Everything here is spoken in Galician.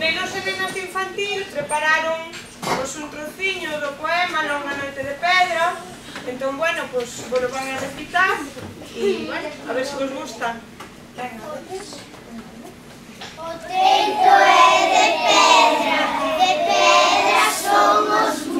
nenos e nenas de infantil prepararon un trociño do poema Longa noite de pedra. Entón, bueno, pois vos van a recitar e, bueno, a ver se vos gusta. Venga. O teito é de pedra son os